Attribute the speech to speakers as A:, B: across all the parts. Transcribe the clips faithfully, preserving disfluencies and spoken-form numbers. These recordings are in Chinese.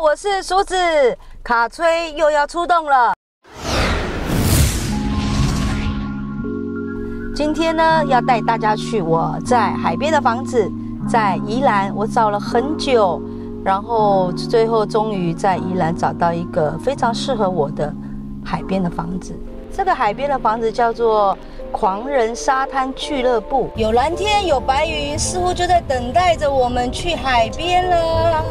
A: 我是梳子，卡崔又要出动了。今天呢，要带大家去我在海边的房子，在宜兰，我找了很久，然后最后终于在宜兰找到一个非常适合我的海边的房子。这个海边的房子叫做狂人沙滩俱乐部，有蓝天，有白云，似乎就在等待着我们去海边了。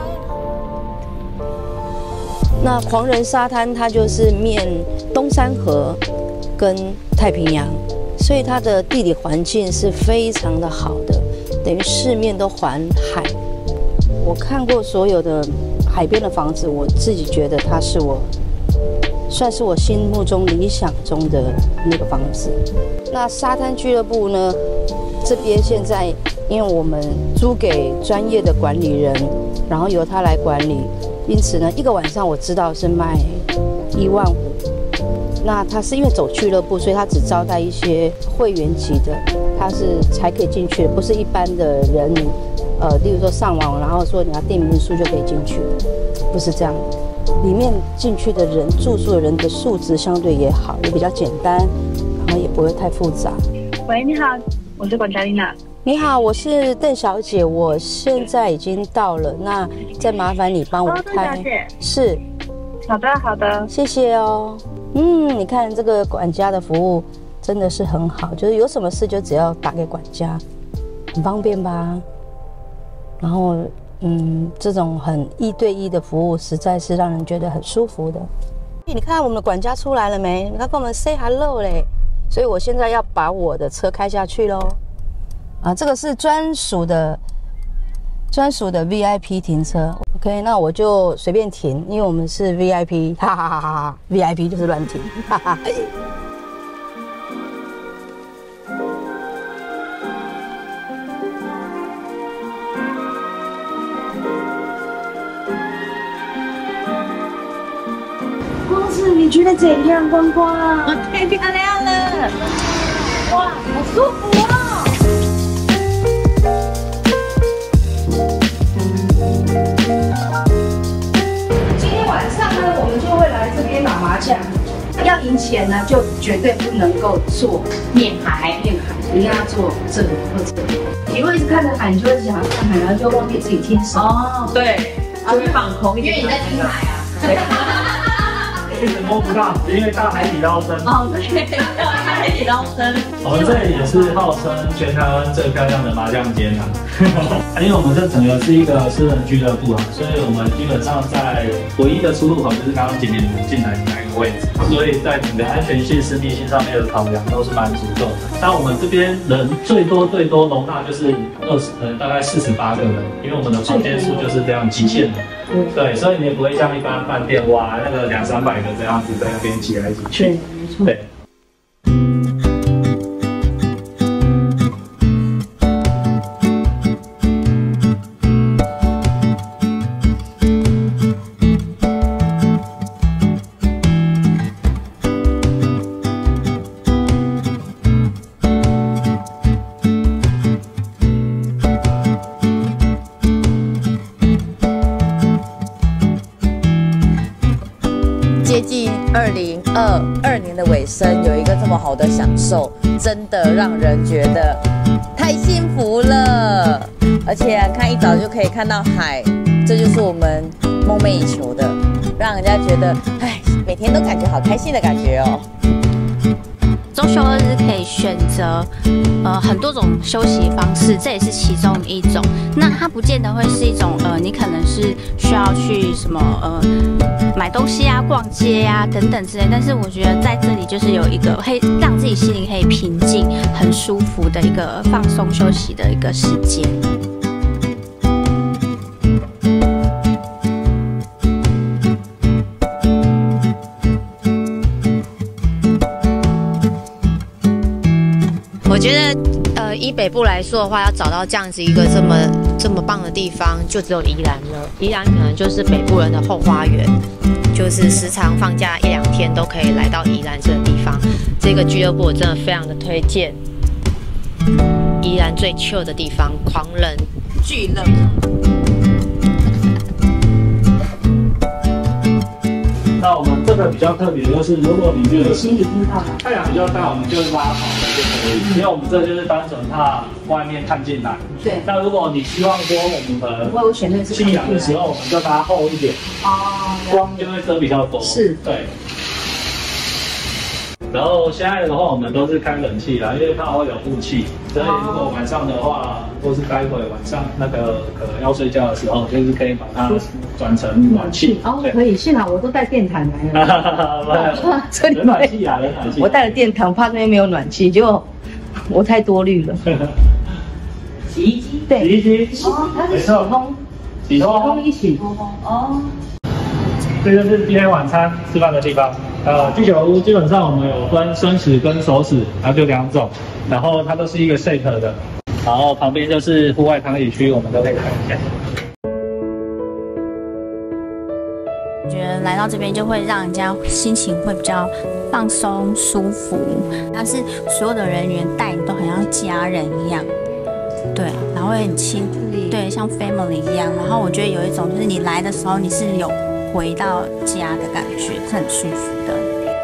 A: 那狂人沙滩它就是面东山河跟太平洋，所以它的地理环境是非常的好的，等于四面都环海。我看过所有的海边的房子，我自己觉得它是我算是我心目中理想中的那个房子。那沙滩俱乐部呢，这边现在因为我们租给专业的管理人，然后由他来管理，因此呢，一个晚上我知道是卖一万五。那他是因为走俱乐部，所以他只招待一些会员级的，他是才可以进去，不是一般的人，呃，例如说上网，然后说你要订民宿就可以进去，不是这样。里面进去的人，住宿的人的素质相对也好，也比较简单，然后也不会太复杂。
B: 喂，你好，我是管家丽娜。
A: 你好，我是邓小姐，我现在已经到了，那再麻烦你帮我开。
B: 哦，邓小姐。
A: 是。
B: 好的，好的，
A: 谢谢哦。嗯，你看这个管家的服务真的是很好，就是有什么事就只要打给管家，很方便吧？然后，嗯，这种很一对一的服务，实在是让人觉得很舒服的。你看我们的管家出来了没？你看跟我们 say hello 嘞。所以我现在要把我的车开下去喽。啊，这个是专属的。专属的 V I P 停车 ，OK， 那我就随便停，因为我们是 V I P， 哈哈哈哈哈 ，V I P 就是乱停，哈哈。
B: 公子，你觉得怎样？光光，
A: 太漂亮了，
B: 哇，好舒服哦。
A: 打麻将要赢钱呢，就绝对不能够做面海，面海一定要做这个或这个。你会一直看着海，你就会想要看海，然后就忘记自己听手。
C: 哦，对，就会放空，
A: 因为你在听海啊。
D: 一直摸不到，因为到海底捞针。
C: 哦，对，到海底捞针。
D: 我们这里也是号称全台湾最漂亮的麻将街呢。因为我们这整个是一个私人俱乐部啊，所以我们基本上在唯一的出入口就是刚刚景点进来的那个位置，所以在整个安全性、私密性上面的考量都是蛮足够的。那我们这边人最多最多容纳就是二十呃大概四十八个人，因为我们的房间数就是这样极限的。嗯、对，所以你也不会像一般饭店哇那个两三百个这样子在那边挤来挤去。
A: 对，没错。对。
C: 接近二零二二年的尾声，有一个这么好的享受，真的让人觉得太幸福了。而且看一早就可以看到海，这就是我们梦寐以求的，让人家觉得哎，每天都感觉好开心的感觉哦。
E: 周休二日可以选择呃很多种休息方式，这也是其中一种。那它不见得会是一种呃，你可能是需要去什么呃买东西啊、逛街啊等等之类。但是我觉得在这里就是有一个可以让自己心灵可以平静、很舒服的一个放松休息的一个时间。
F: 我觉得，呃，以北部来说的话，要找到这样子一个这么这么棒的地方，就只有宜兰了。宜兰可能就是北部人的后花园，就是时常放假一两天都可以来到宜兰这个地方。这个俱乐部我真的非常的推荐，宜兰最 chill 的地方，狂人俱乐部。
D: 个比较特别，就是如果你觉得
B: 心里听到
D: 太阳比较大，我们就拉好就可以，因为我们这就是单纯怕外面看进来。
A: 对。
D: 那如果你希望说我们
A: 我选的是
D: 夕阳的时候，我们就拉厚一点，
A: 哦，
D: 光就会遮比较多。
A: 是，
D: 对。然后现在的话，我们都是开冷气啦，因为怕会有雾气，所以如果晚上的话，或是待会晚上那个可能要睡觉的时候，就是可以把它转成暖气。
A: 哦，可以，幸好我都带电毯来了。
D: 冷暖气啊，冷暖气。
A: 我带了电毯，我怕那边没有暖气，结果我太多虑了。
B: 洗衣机，
A: 对，
D: 洗衣机，没错，洗通，
A: 通一起。
B: 哦，
D: 这就是今天晚餐吃饭的地方。呃，居酒屋基本上我们有分生食跟熟食，然后就两种，然后它都是一个 set 的，然后旁边就是户外躺椅区，我们都可以看一下。
E: 我觉得来到这边就会让人家心情会比较放松舒服，但是所有的人员带你都很像家人一样，对，然后会很亲，对，像 family 一样。然后我觉得有一种就是你来的时候你是有回到家的感觉，是很舒服的。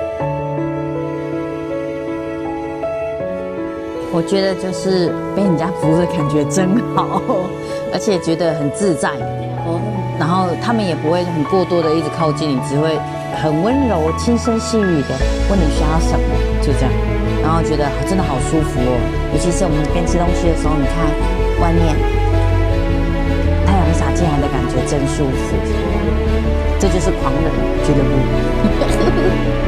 C: 我觉得就是被人家服务的感觉真好，而且觉得很自在。然后他们也不会很过多的一直靠近你，只会很温柔、轻声细语的问你需要什么，就这样。然后觉得真的好舒服哦，尤其是我们边吃东西的时候，你看外面太阳洒进来的感觉真舒服。这就是狂人俱乐部。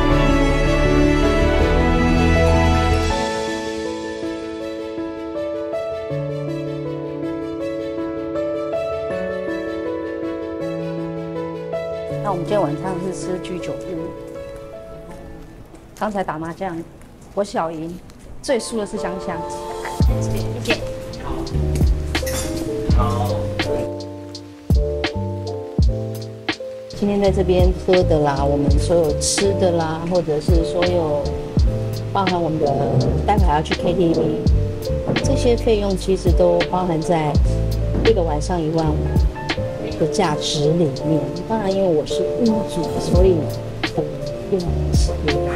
A: 那我们今天晚上是吃居酒屋。刚才打麻将，我小赢，最输的是香香。谢谢。
D: 好。
A: 今天在这边喝的啦，我们所有吃的啦，或者是所有包含我们的待会还要去 K T V， 这些费用其实都包含在一个晚上一万五的价值里面。当然，因为我是屋主，所以我用吃，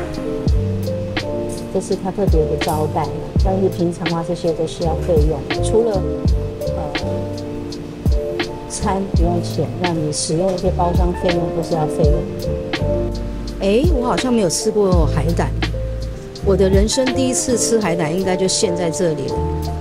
A: 这是他特别的招待。但是平常的话，这些都是要费用，除了呃。餐不用钱，那你使用一些包厢费用都是要费用。哎，我好像没有吃过海胆，我的人生第一次吃海胆应该就陷在这里了。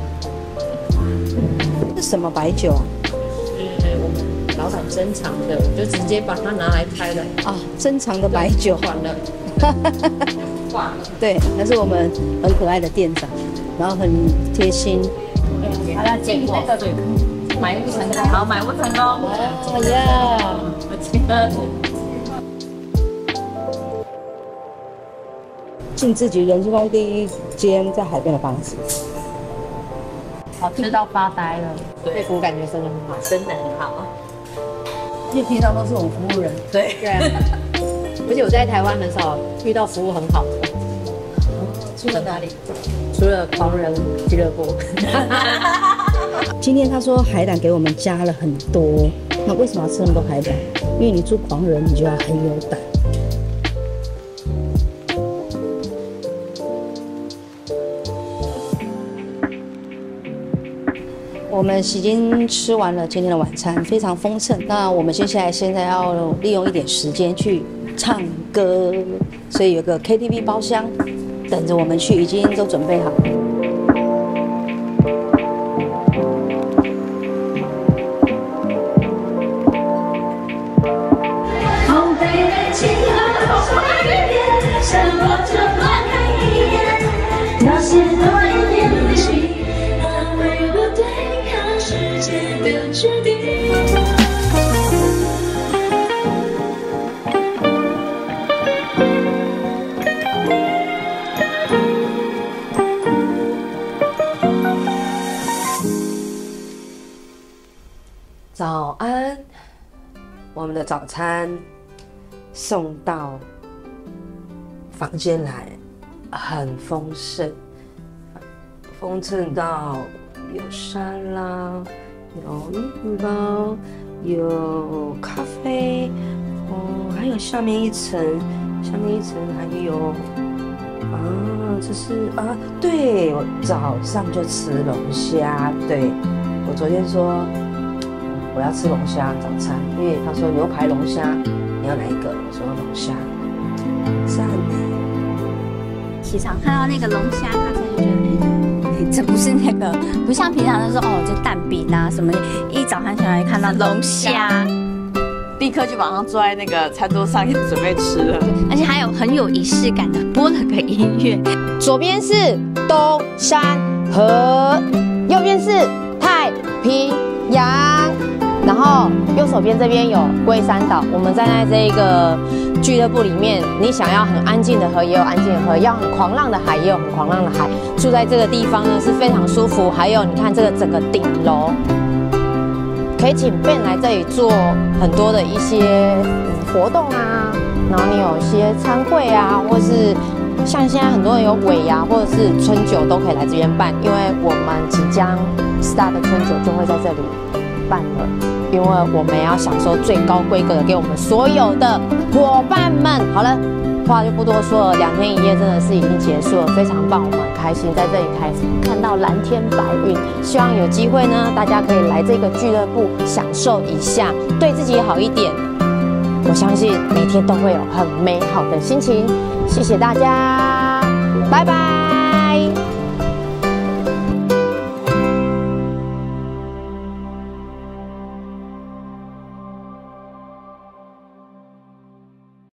A: 是什么白酒啊？
F: 我们老板珍藏的，就直接把它拿来开了。
A: 啊，珍藏的白酒。
F: 换了。换了。
A: 对，他是我们很可爱的店长，然后很贴心。
F: 他要见我。对。买不成功，好，买不成功。
A: 哦呀，
F: 我记得。
A: 进自己人生中第一间在海边的房子，
F: 好吃到发呆了。对，服务感觉真的很好，真的很好。
A: 因为平常都是我们服务人。
F: 对。对啊。而且我在台湾很少遇到服务很好的。
A: 除了哪里？
F: 除了狂人俱乐部。
A: 今天他说海胆给我们加了很多，那为什么要吃那么多海胆？因为你住狂人，你就要很有胆。我们已经吃完了今天的晚餐，非常丰盛。那我们接下来现在要利用一点时间去唱歌，所以有个 K T V 包厢等着我们去，已经都准备好了。早安，我们的早餐送到房间来，很丰盛，丰盛到有沙拉，有面包，有咖啡，哦， 还有下面一层，下面一层还有啊，这是啊，对，我早上就吃龙虾。对，我昨天说我要吃龙虾早餐，因为他说牛排龙虾，你要哪一个？我说龙虾，赞呢。
E: 起床看到那个龙虾，大家就觉得，哎、欸，这不是那个，不像平常的说哦，就蛋饼啊什么，一早上起来看到龙虾，
C: 立刻就马上坐在那个餐桌上准备吃了，
E: 而且还有很有仪式感的播了个音乐。
F: 左边是东山河，右边是太平洋，然后右手边这边有龟山岛。我们站在这一个俱乐部里面，你想要很安静的河也有安静的河，要很狂浪的海也有很狂浪的海。住在这个地方呢是非常舒服，还有你看这个整个顶楼，可以请 Ben 来这里做很多的一些、嗯、活动啊，然后你有一些餐会啊，或是像现在很多人有尾牙或者是春酒都可以来这边办，因为我们即将 Star 的春酒就会在这里办了，因为我们要享受最高规格的给我们所有的伙伴们。好了，话就不多说了，两天一夜真的是已经结束了，非常棒，我们很开心在这里开看到蓝天白云。希望有机会呢，大家可以来这个俱乐部享受一下，对自己好一点。我相信每天都会有很美好的心情。谢谢大家。